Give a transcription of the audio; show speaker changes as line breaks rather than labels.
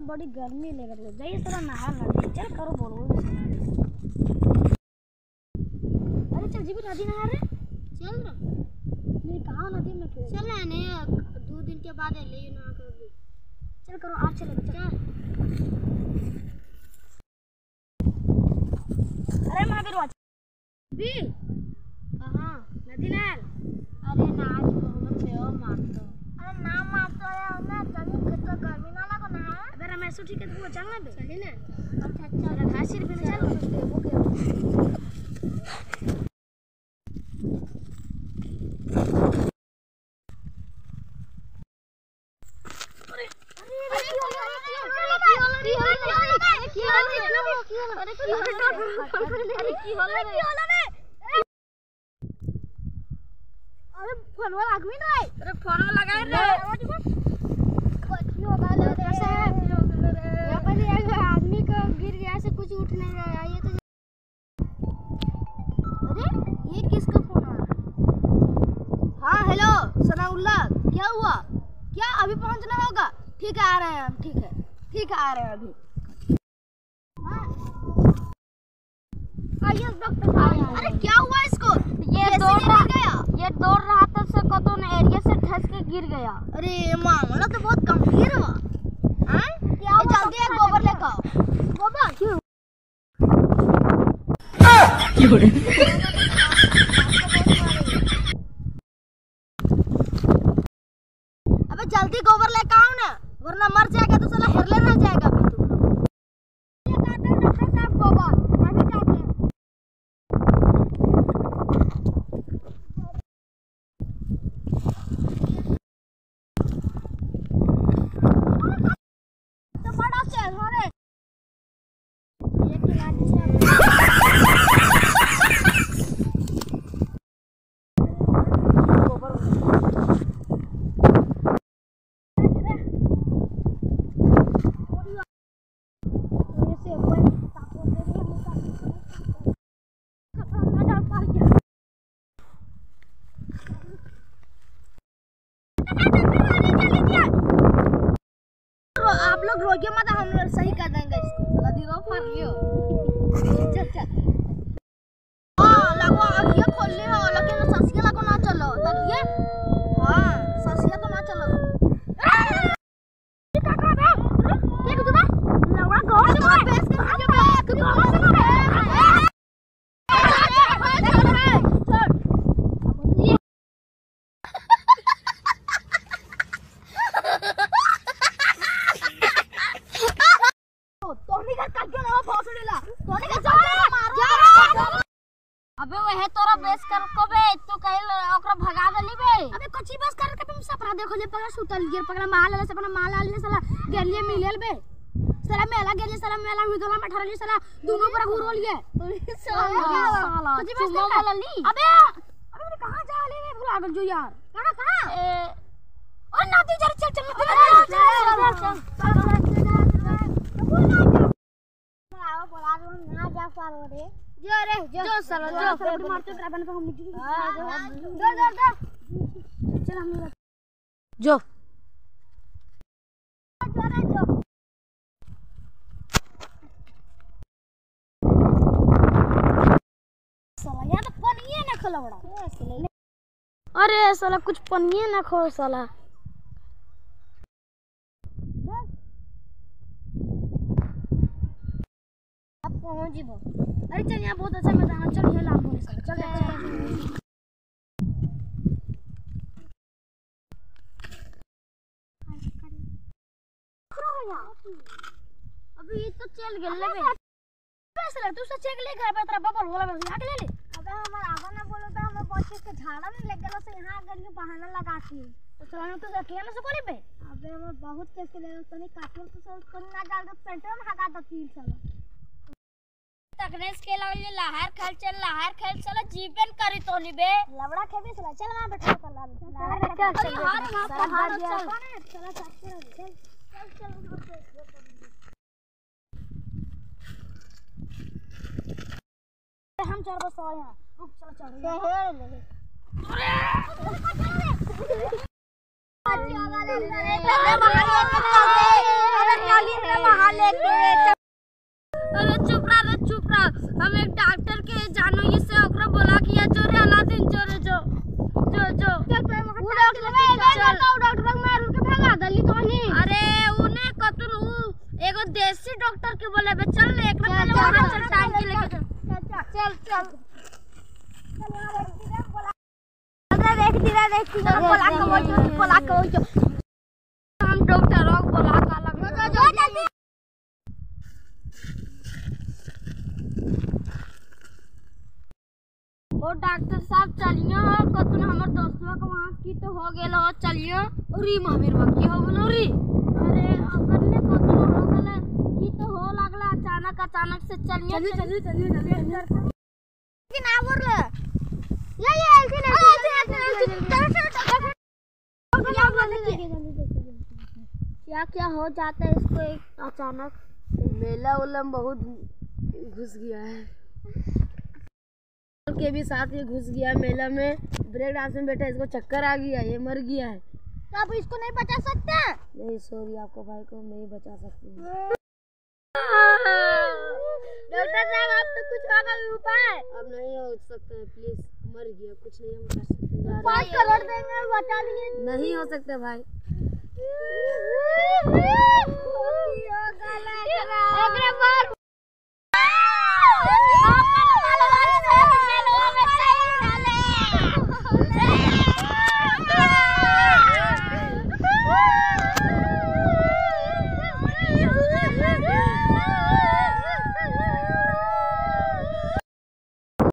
बड़ी गर्मी लग रही है, जाइए थोड़ा नहा नदी चल करो बोलो। अरे चल जी भी नदी नहा रहे चल रहा नहीं कहाँ नदी में क्यों चल रहा नहीं 2 दिन के बाद ले नहा कर चल करो आज चले बच्चा। अरे महावीर वाच भी कहाँ नदी नहा अरे नाच बहुत से ओ मार दो अरे ना मार तो है ना चली कितना गर्मी ना लगा ना अबे रमेश ठीक है तू चल ना बे चली ना अच्छा अच्छा घासी पे चल वो के अरे फोन वाला आदमी ना अरे फोन लगा रे यहाँ पर आदमी को गिर गया से कुछ उठ नहीं रहा है ये तो। अरे ये किसका फोन आ रहा है? हाँ हेलो सनाउल्लाह क्या हुआ क्या अभी पहुंचना होगा? ठीक है आ रहे हैं हम ठीक है आ रहे हैं अभी। अरे क्या हुआ इसको? ये दौड़ रहा था से कतों ने एरिया से धस के गिर गया। अरे मामला तो बहुत गंभीर हुआ। हां क्या हुआ? जल्दी एक गोबर लेकर आओ। गोबर क्यों? अबे जल्दी गोबर लेकर आओ ना वरना मर जाएगा तो साला हेरले रह जाएगा फिर तू। ये काटे डॉक्टर साहब गोबर अभी काटे। तो बड़ा से अरे ये खिलाड़ी से गोबर आप लोग रोके मत हम लोग सही कर देंगे इसको चला दियो फाड़ लियो चल हां लगवा ये खोल ले हो लेकिन ससिया लगो ना चलो तकिए हां ससिया तो ना चलो ये का कर बे के कुछ बे लवड़ा गोड़ से बेस के आगे बे कुछ अबे वहे तोरा बेस कर को बे तू कहल ओकरा भगा देली बे अबे कच्ची बस कर के तुम सपरा देखो ले पकड़ सुतल गिर पकड़ माल ले सपना माल आले साला गेलिए मिलेल बे साला मेला गेलिए साला मेला हुदला में ठरली साला दोनों पर घूर बोलिए साला कच्ची बस कर ली अबे अबे कहां जा ले भुला गल जो यार कहां ओ नदी जर चल चल बोला ना जा पार हो रे जो रे जो साला जो मारते ड्राइवर को हम जो चल हम जो साला यार तो पनिए ना खलवड़ा अरे साला कुछ पनिए ना खो साला पहुंच जीबो अरे चल यहाँ बहुत अच्छा मैदान चल ये लाभ बोले चल अभी ये तो चल गेल ले पैसा तू से चेक ले घर पे तेरा बबल बोला बस आके ले अबे हमार आवा ना बोलो तो हम बच्चे के झाड़ा नहीं लग गेलो से यहां आ गई बहाना लगाती तो चलो तू अकेले से बोले बे अबे हम बहुत केस के ले तो नहीं काटल तो सब कोन ना डाल दो पेंट में हगा दो 3 साल तकनेस के लागल लहर खेल चल जीवन करी तो नी बे लवड़ा खेबे चला चल ना बैठा कर ला चल हम 4 बस आए हैं रुक चलो चल अरे अरे चुप रहा हम एक डॉक्टर के जानो ये से ओकरा बोला कि या जोरे अलादीन जोरे जो चल पे डॉक्टर मार के भगा दली तोनी। अरे उने कतुन उ एगो देसी डॉक्टर के बोले बे चल एक पहले वहां चल टाइम के लेके चल देख बोला के हम डॉक्टर रोग बोला का लग ओ डॉक्टर साहब चलियो कतुन हमर दोस्तवा के वहां की तो हो गेल हो चलियो री मामीर बकी हो गेलो री। अरे अगर ने कतुन हो गेल की तो हो लागला अचानक से चलियो कि ना बोल क्या हो जाता है इसको अचानक।
मेला उलम बहुत घुस गया है के भी साथ ये घुस गया मेला में ब्रेक डांस में बैठा इसको चक्कर आ गया ये मर गया है।
तो अब इसको नहीं बचा सकते?
नहीं सॉरी आपको भाई को नहीं बचा सकते।
डॉक्टर साहब आप तो कुछ होगा उपाय।
अब नहीं हो सकता है प्लीज मर गया कुछ नहीं हम कर सकते।
5 करोड़ देंगे बता दिए।
नहीं हो सकता भाई।
अगले बार